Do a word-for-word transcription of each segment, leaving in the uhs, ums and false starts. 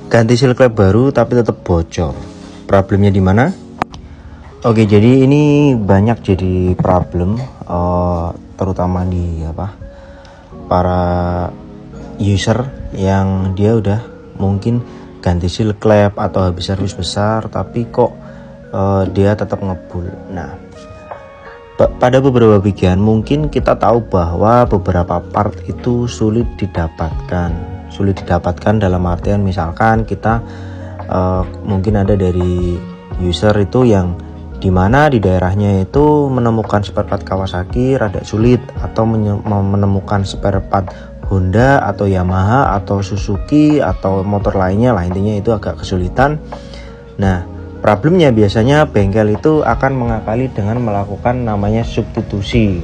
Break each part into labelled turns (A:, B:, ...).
A: ganti seal klep baru tapi tetap bocor. Problemnya di mana? Oke, jadi ini banyak jadi problem uh, terutama di apa para user yang dia udah mungkin ganti seal klep atau habis servis besar tapi kok uh, dia tetap ngebul. Nah, pada beberapa bagian mungkin kita tahu bahwa beberapa part itu sulit didapatkan sulit didapatkan dalam artian misalkan kita uh, mungkin ada dari user itu yang dimana di daerahnya itu menemukan spare part Kawasaki rada sulit, atau menemukan spare part Honda atau Yamaha atau Suzuki atau motor lainnya lah, intinya itu agak kesulitan. Nah, problemnya biasanya bengkel itu akan mengakali dengan melakukan namanya substitusi.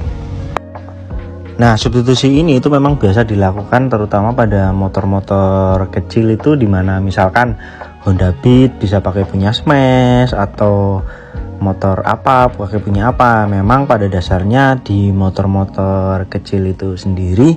A: Nah, substitusi ini itu memang biasa dilakukan terutama pada motor-motor kecil itu, dimana misalkan Honda Beat bisa pakai punya Smash atau motor apa pakai punya apa. Memang pada dasarnya di motor-motor kecil itu sendiri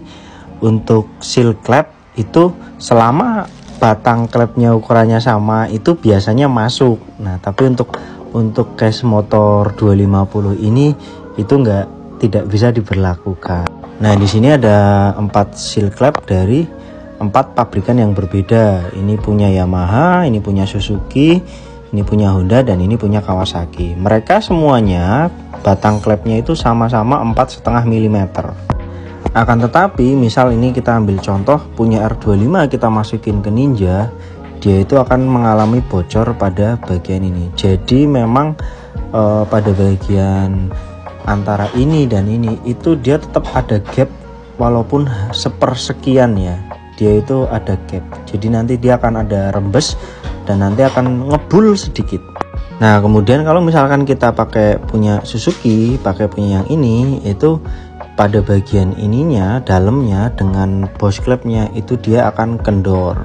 A: untuk seal klep itu selama batang klepnya ukurannya sama itu biasanya masuk. Nah, tapi untuk untuk case motor dua lima nol ini itu enggak tidak bisa diberlakukan. Nah, di sini ada empat seal klep dari empat pabrikan yang berbeda. Ini punya Yamaha, ini punya Suzuki, ini punya Honda, dan ini punya Kawasaki. Mereka semuanya batang klepnya itu sama-sama empat koma lima milimeter. Akan tetapi misal ini kita ambil contoh punya R dua puluh lima, kita masukin ke Ninja, dia itu akan mengalami bocor pada bagian ini. Jadi memang eh, pada bagian antara ini dan ini itu dia tetap ada gap, walaupun sepersekian ya, dia itu ada gap. Jadi nanti dia akan ada rembes dan nanti akan ngebul sedikit. Nah, kemudian kalau misalkan kita pakai punya Suzuki, pakai punya yang ini, itu pada bagian ininya, dalamnya dengan bos klepnya itu dia akan kendor.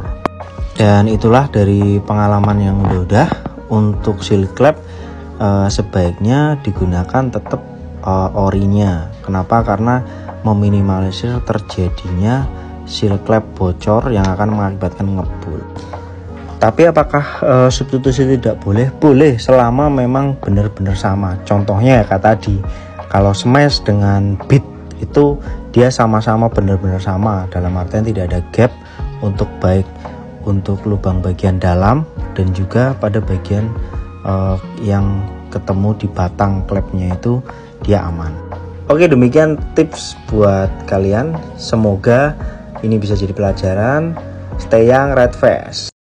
A: Dan itulah dari pengalaman yang udah-udah, untuk seal klep eh, sebaiknya digunakan tetap eh, orinya. Kenapa? Karena meminimalisir terjadinya seal klep bocor yang akan mengakibatkan ngebul. Tapi apakah uh, substitusi tidak boleh? Boleh, selama memang benar-benar sama. Contohnya ya kayak tadi, kalau Smash dengan Beat itu dia sama-sama benar-benar sama, dalam artian tidak ada gap untuk baik untuk lubang bagian dalam dan juga pada bagian uh, yang ketemu di batang klepnya itu dia aman. Oke, demikian tips buat kalian. Semoga ini bisa jadi pelajaran. Stay young, red fast.